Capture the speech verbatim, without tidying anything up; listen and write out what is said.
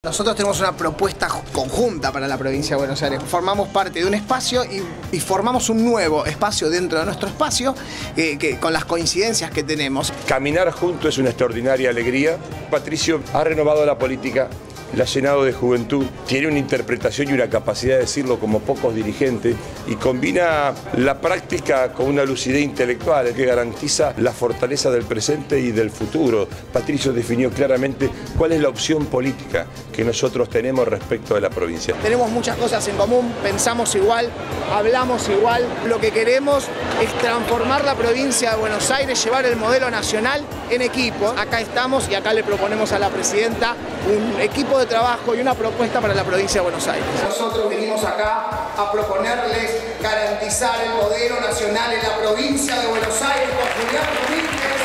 Nosotros tenemos una propuesta conjunta para la provincia de Buenos Aires. Formamos parte de un espacio y, y formamos un nuevo espacio dentro de nuestro espacio eh, que, con las coincidencias que tenemos. Caminar juntos es una extraordinaria alegría. Patricio ha renovado la política, la ha llenado de juventud, tiene una interpretación y una capacidad de decirlo como pocos dirigentes y combina la práctica con una lucidez intelectual que garantiza la fortaleza del presente y del futuro. Patricio definió claramente cuál es la opción política que nosotros tenemos respecto de la provincia. Tenemos muchas cosas en común, pensamos igual, hablamos igual. Lo que queremos es transformar la provincia de Buenos Aires, llevar el modelo nacional en equipo. Acá estamos y acá le proponemos a la presidenta un equipo de trabajo y una propuesta para la provincia de Buenos Aires. Nosotros venimos acá a proponerles garantizar el modelo nacional en la provincia de Buenos Aires con Julián Domínguez.